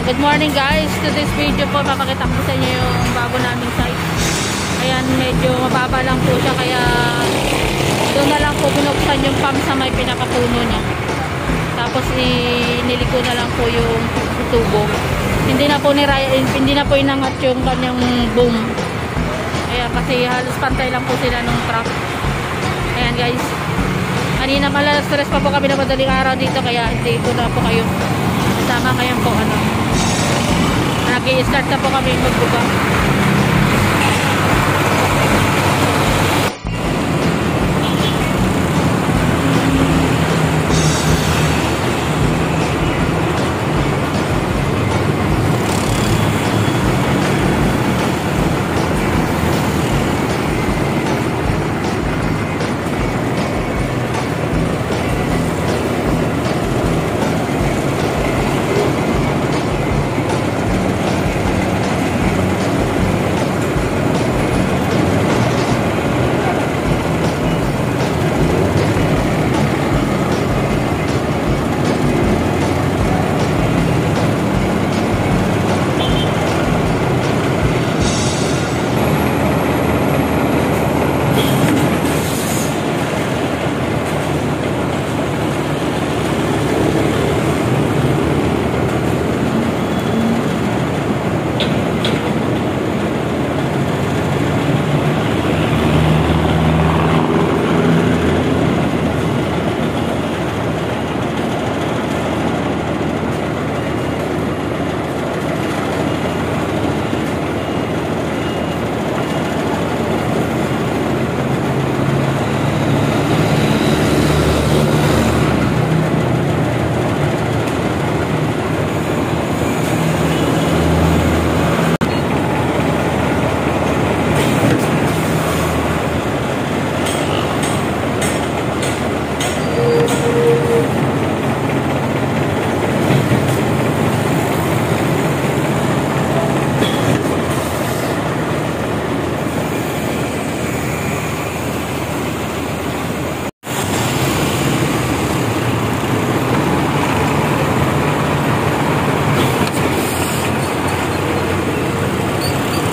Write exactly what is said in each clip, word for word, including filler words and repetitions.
Good morning guys. To this video po, papakita ko sa inyo yung bago naming site. Ayan, medyo mababa lang po siya, kaya doon na lang po binuksan yung pump sa may pinakapuno niya. Tapos iniliko na lang po yung tubo. Hindi na po niraya, hindi na po inangat yung kanyang boom. Ayan, kasi halos pantay lang po sila nung truck. Ayan guys. Kanina pala stress pa po kami na madaling araw dito, kaya hindi ko na po kayo sama ngayon po ano. Nag-i-start na po kami magbuka.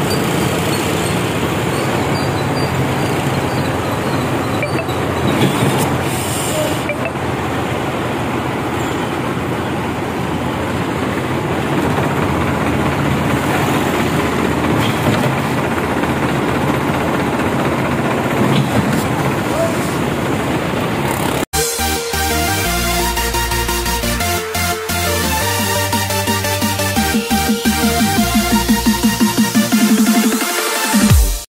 You